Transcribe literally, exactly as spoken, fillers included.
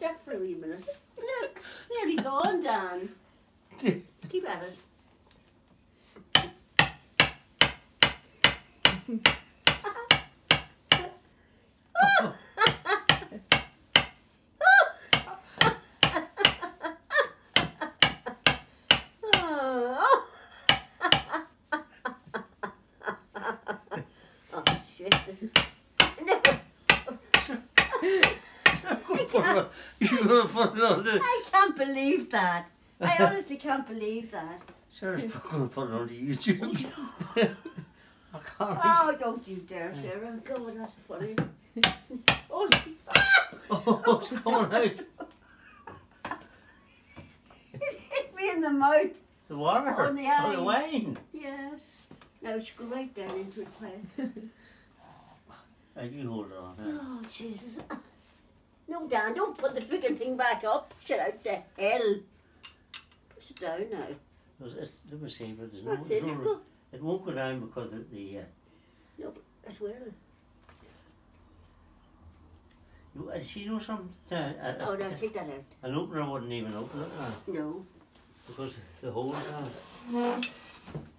check for a wee minute. Look, it's nearly gone, Dan. Keep at it. Oh. Oh shit, this is... No. You're gonna put it on the... I can't believe that. I honestly can't believe that. Sarah's gonna put it on the YouTube. I can't. Oh, don't you dare, Sarah. God, that's funny. Oh, Oh, it's coming out. it hit me in the mouth. The water. On the Oh, the eye. wine. Yes. Now it should go right down into it quiet. Uh, you hold it on. Huh? Oh, Jesus. No, Dan, don't put the freaking thing back up. Shut out the hell. Push it down now. It's, it's, let me see, but there's no, That's it, no, go. it won't go down because of the... Uh, No, but as well. you, uh, see, you know something? Uh, uh, Oh, no, take that out. An opener wouldn't even open it now No. because the holes are...